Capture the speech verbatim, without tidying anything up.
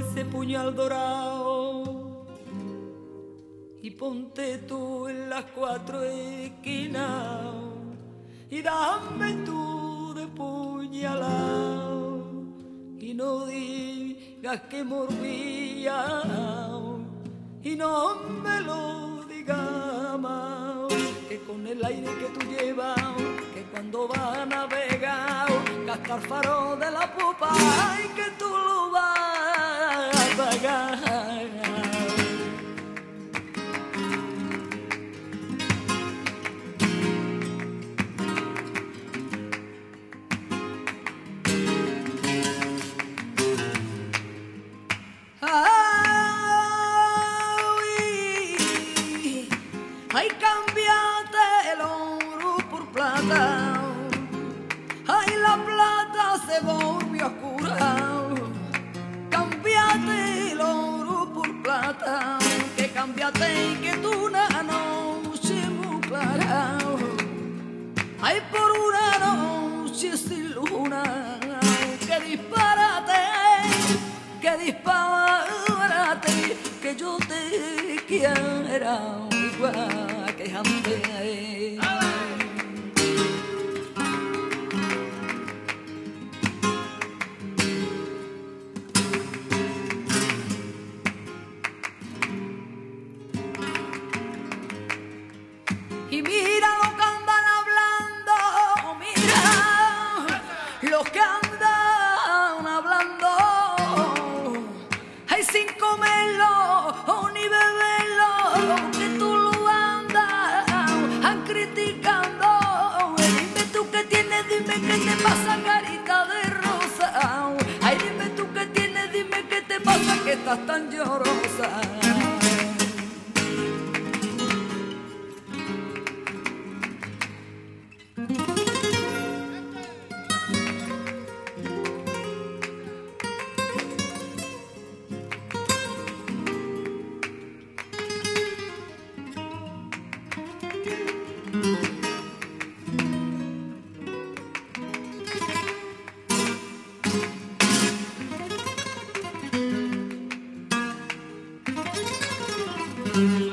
ese puñal dorado y ponte tú en las cuatro esquinas y dame tú de puñalao y no digas que morbía y no me lo digas más, que con el aire que tú llevas, que cuando vas a navegar, cascar faro de la popa y que tú lo vas a pagar. Ay, cámbiate el oro por plata, ay, la plata se volvió oscura. Cámbiate el oro por plata, que cámbiate y que tú una noche muy clara. Ay, por una noche sin luna, que disparate, que disparate, que yo te quiera igual que antes. Y mira lo que andan hablando, mira lo que andan hablando, ay, sin comerlo ni beberlo, que tú lo andas criticando. Dime tú qué tienes, dime qué te pasa, carita de rosa. Ay, dime tú qué tienes, dime qué te pasa, que estás tan llorosa. Mm-hmm.